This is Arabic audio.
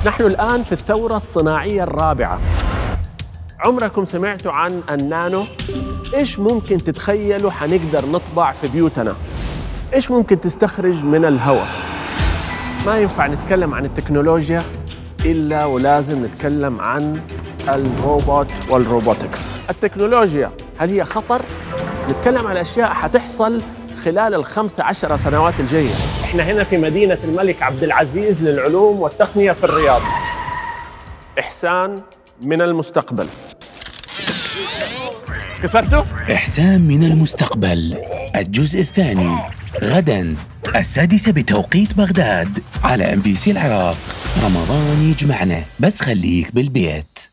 نحن الآن في الثورة الصناعية الرابعة. عمركم سمعتوا عن النانو؟ إيش ممكن تتخيلوا حنقدر نطبع في بيوتنا؟ إيش ممكن تستخرج من الهواء؟ ما ينفع نتكلم عن التكنولوجيا إلا ولازم نتكلم عن الروبوت والروبوتكس. التكنولوجيا هل هي خطر؟ نتكلم عن أشياء حتحصل خلال ال15 سنوات الجاية. إحنا هنا في مدينة الملك عبد العزيز للعلوم والتقنية في الرياض. إحسان من المستقبل. كسرته؟ إحسان من المستقبل الجزء الثاني غداً 6:00 بتوقيت بغداد على MBC العراق. رمضان يجمعنا، بس خليك بالبيت.